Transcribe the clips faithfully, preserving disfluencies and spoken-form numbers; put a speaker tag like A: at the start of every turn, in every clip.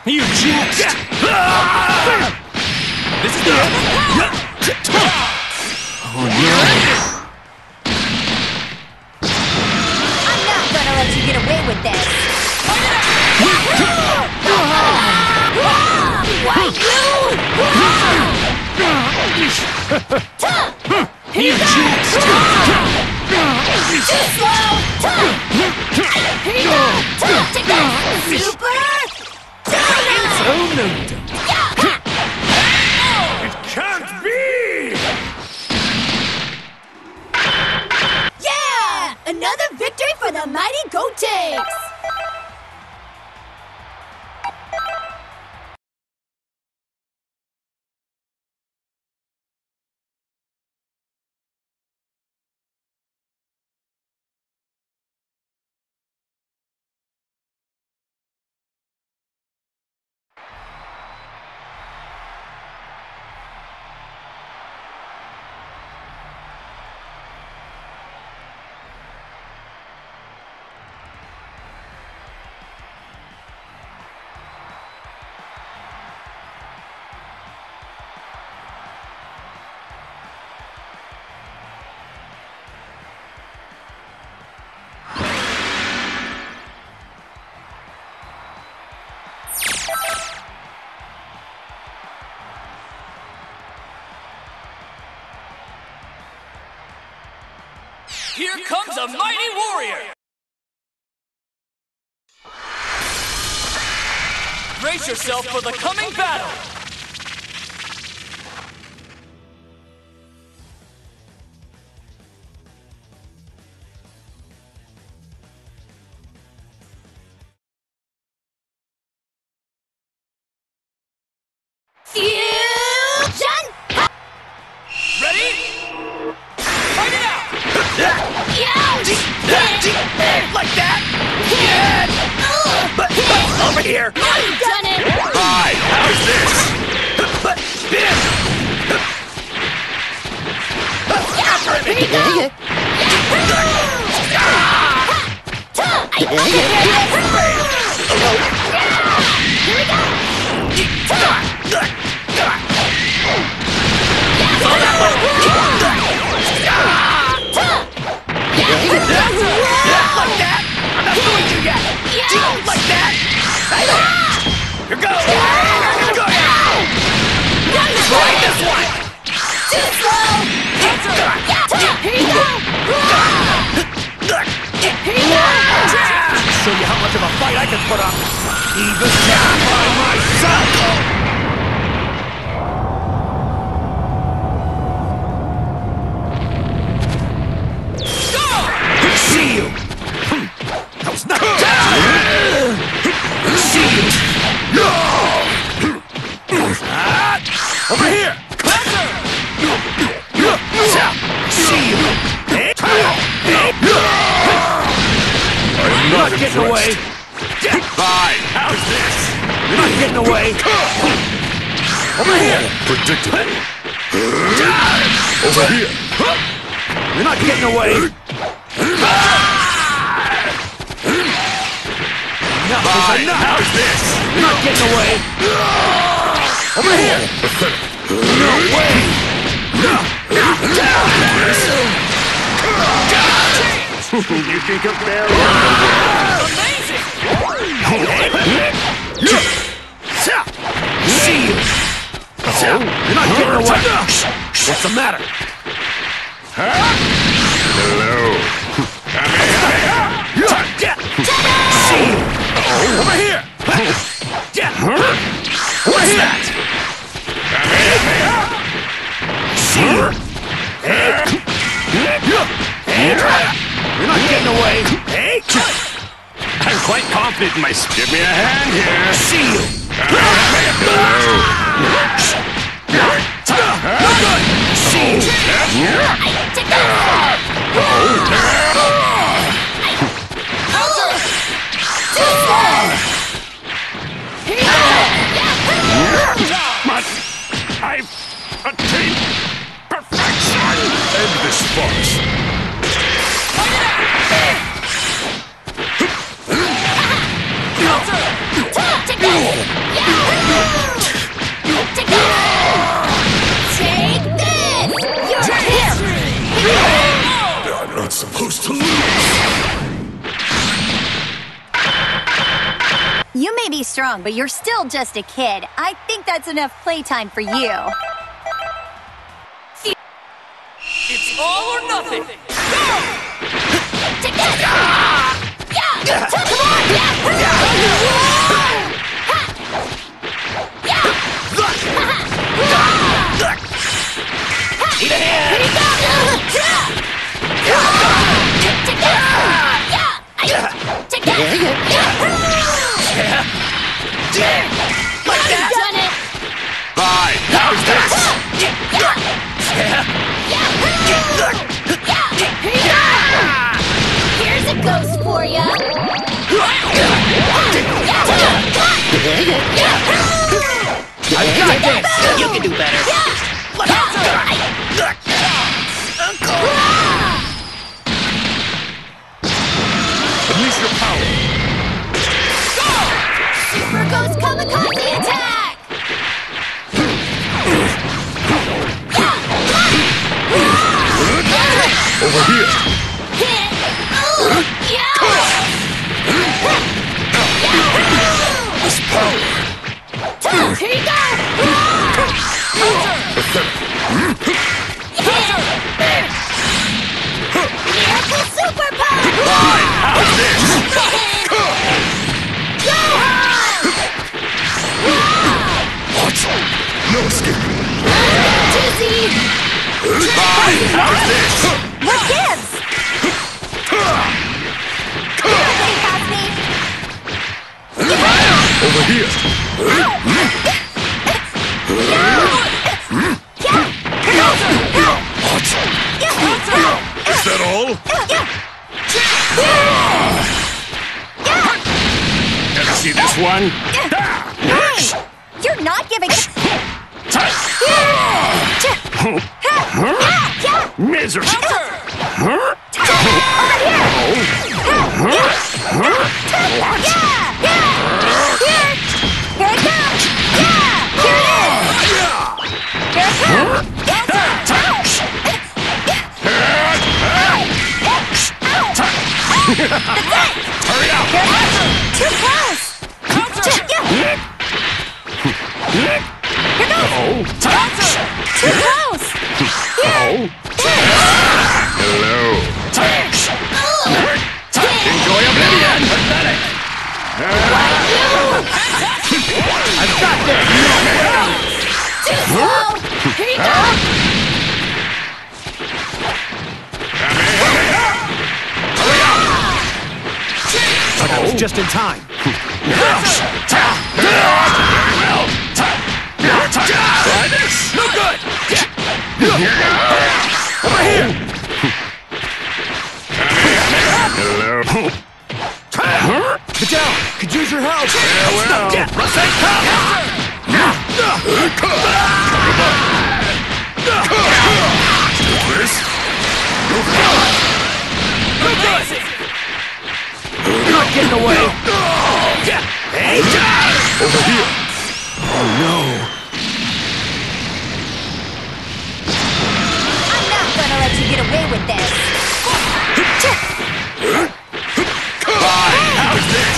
A: You just... This is the... Oh no.
B: I'm not gonna let you get away with this. Why you?
A: You just...
B: Too slow! Here you go! Take that! Super!
A: Oh no, don't. It can't be!
B: Yeah! Another victory for the mighty Gotenks!
C: Here comes a mighty warrior! Brace yourself for the coming battle!
B: Fusion!
C: Ready? Fight it out!
A: Like that? But, but over here!
B: You've done it!
A: Hi, how's this? But, Bim! After
B: Here you go! Here we go!
A: Like that? I'm not going to yet! Like that? Here goes! Go now! Try this one!
B: Too slow! Here you go! Here you go!
A: Show you how much of a fight I can put up! Even down by myself! See you! That was not... See you! Over here! See you! I'm not getting away! Bye! How's this? You're not getting away! Over here!
D: Predictable.
A: Over here! You're not getting away! Enough is enough! How's this? You're not getting away! Over here! No way! You can compare
C: Amazing!
A: See you! You're not getting away! What's the matter?
D: Hello.
A: See you! Over here! What's that? See you! You're not getting away! I'm quite confident in my...
D: Give me a hand here.
A: See you! See you!
D: But I've attained perfection. End this farce.
B: Take that! You may be strong, but you're still just a kid. I think that's enough playtime for you.
C: It's all or nothing. Go!
B: Take that! Yeah! Yeah! Come on! Yeah! Yeah!
A: Need a hand!
B: Here you go! Take that! Yeah! Take that!
A: Yeah. Like that?
B: Done it!
D: Bye! How's this?
B: Yeah! Here's a ghost for ya!
A: I've got this! You can do better! Look out! Uncle!
D: Unleash your power!
B: Super Ghost Kamikaze attack!
D: Over here!
B: Hit! Yeah!
D: This power!
B: Here you go! Miracle super power!
D: Bye! How's this? What? No escape!
B: Dizzy!
D: Bye! How's this?
B: What gives? Nobody has me!
D: Over here! What? Is that all? Ever see this one?
B: Hey! You're not giving...
D: Misery! Hurry up!
B: Too close!
D: Oh!
B: Too close!
D: Oh! Hello! Enjoy oblivion! Pathetic!
A: I've got this!
B: Too slow! Here you go!
A: But I was just in time.
D: Try this!
A: No good!
D: Over here! Hello?
A: Videl, could use your help!
D: Farewell! This?
C: Amazing!
A: Not getting away!
D: Over here!
A: Oh no!
B: I'm not gonna let you get away with this!
D: Bye! How's this?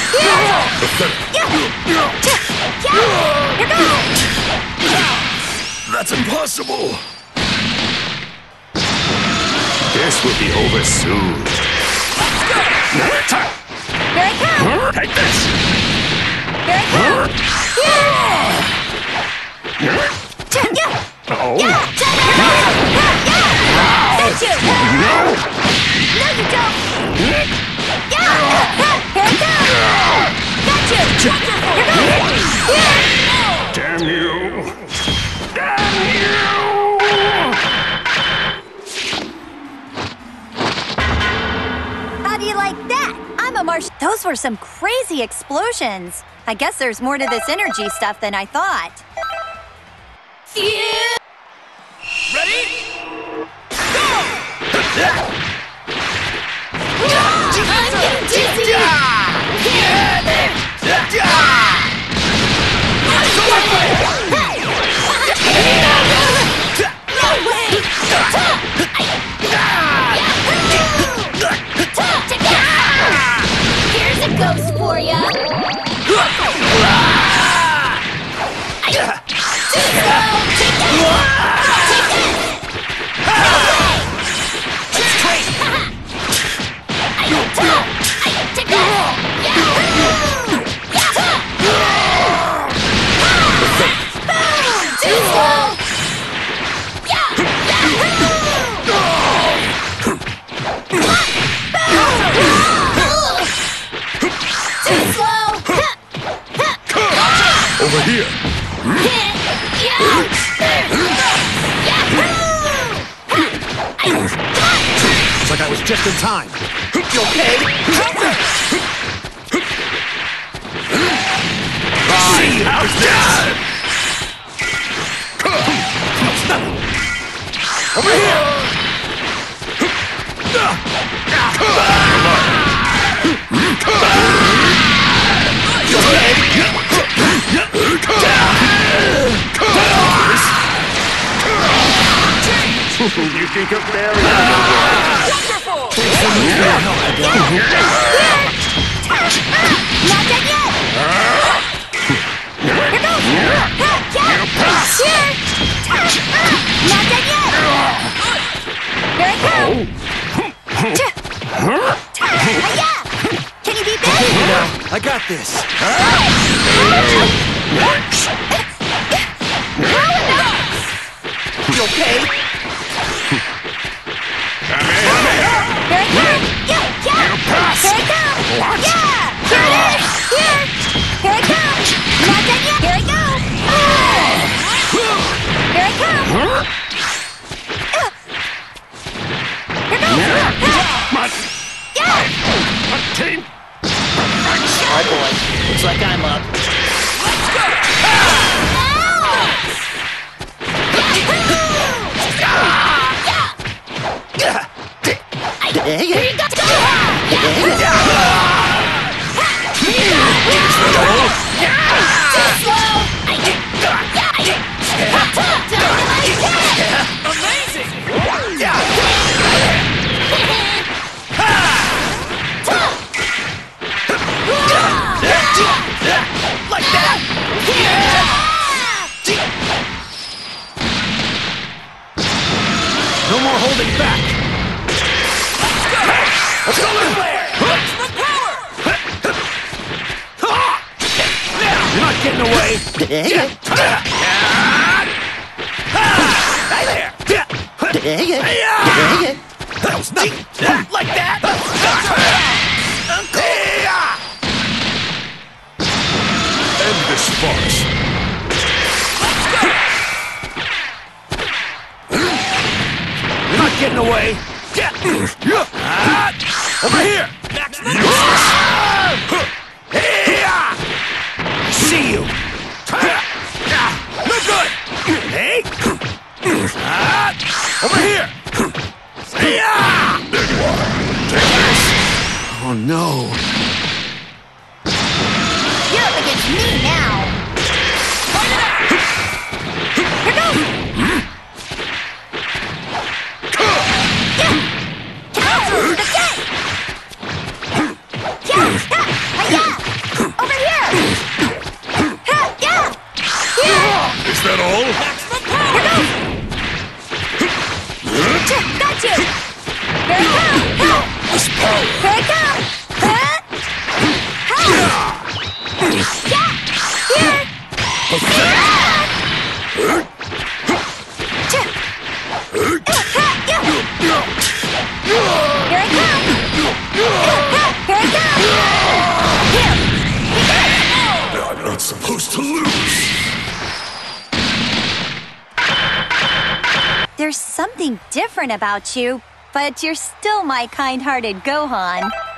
D: That's impossible! This will be over soon.
B: Here I come!
D: Take this!
B: Here I come!
D: Oh!
B: Got you! No, you don't! Here I come! Got you!
D: Damn you! Damn you!
B: How do you like that? I'm a marsh. Those were some crazy explosions. I guess there's more to this energy stuff than I thought. Yeah.
C: Ready?
B: I'm getting dizzy! No way! Here's a ghost for ya!
D: Over here.
A: Looks like I was just in time. You okay? See you.
D: How's that?
A: Over here!
D: You think of Barry?
C: Wonderful!
B: Not done yet! Here goes! Here! Not done yet! Here I come! Hi-ya! Can you beat this?
A: I got this. You okay?
B: Here I come! Yeah! Yeah! Here I come! Yeah! Here it is! Here! Here I come! Not done yet! Here I go! Here I come! Here goes! Yeah!
D: Team.
C: Alright, boy. Looks like I'm up. Let's go!
B: Here you go! Too slow!
C: Amazing!
A: Like that? No more holding back. Let's go this way!
C: Maximum power!
A: You're not getting away.
C: Hey there!
A: That was nothing.
C: Like that!
D: End this farce.
A: You're not getting away. Over here.
C: Maximum
A: See you. No good. Hey. Over here.
D: There you are. Take this.
A: Oh no.
B: You're up against me now! Here goes! Yeah! That's it! Yeah! Hi-ya! Over here! Ha! Yeah! Yeah!
D: Is that all?
C: maximum power!
B: Got you! Here I come! Ha!
D: This power.
B: Here I come! Ha! Ha! Yeah! Here! Here I come! Here I come! Here!
D: I'm not supposed to lose.
B: There's something different about you, but you're still my kind-hearted Gohan.